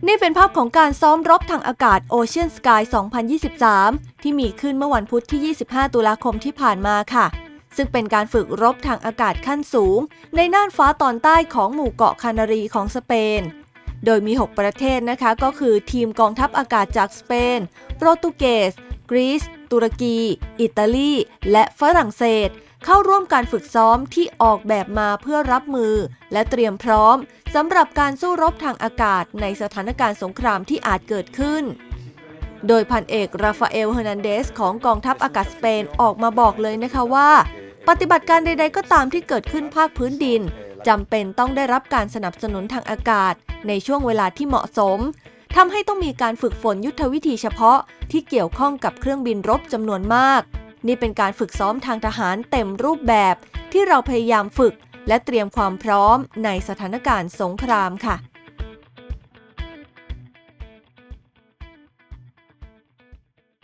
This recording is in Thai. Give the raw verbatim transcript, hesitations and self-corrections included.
นี่เป็นภาพของการซ้อมรบทางอากาศ Ocean Sky สองพันยี่สิบสาม ที่มีขึ้นเมื่อวันพุธที่ ยี่สิบห้า ตุลาคมที่ผ่านมาค่ะซึ่งเป็นการฝึกรบทางอากาศขั้นสูงในน่านฟ้าตอนใต้ของหมู่เกาะคานารีของสเปนโดยมี หก ประเทศนะคะก็คือทีมกองทัพอากาศจากสเปนโปรตุเกสกรีซตุรกีอิตาลีและฝรั่งเศสเข้าร่วมการฝึกซ้อมที่ออกแบบมาเพื่อรับมือและเตรียมพร้อมสำหรับการสู้รบทางอากาศในสถานการณ์สงครามที่อาจเกิดขึ้นโดยพันเอกราฟาเอลเฮอร์นันเดสของกองทัพอากาศสเปนออกมาบอกเลยนะคะว่าปฏิบัติการใดๆก็ตามที่เกิดขึ้นภาคพื้นดินจำเป็นต้องได้รับการสนับสนุนทางอากาศในช่วงเวลาที่เหมาะสมทำให้ต้องมีการฝึกฝนยุทธวิธีเฉพาะที่เกี่ยวข้องกับเครื่องบินรบจำนวนมากนี่เป็นการฝึกซ้อมทางทหารเต็มรูปแบบที่เราพยายามฝึกและเตรียมความพร้อมในสถานการณ์สงครามค่ะ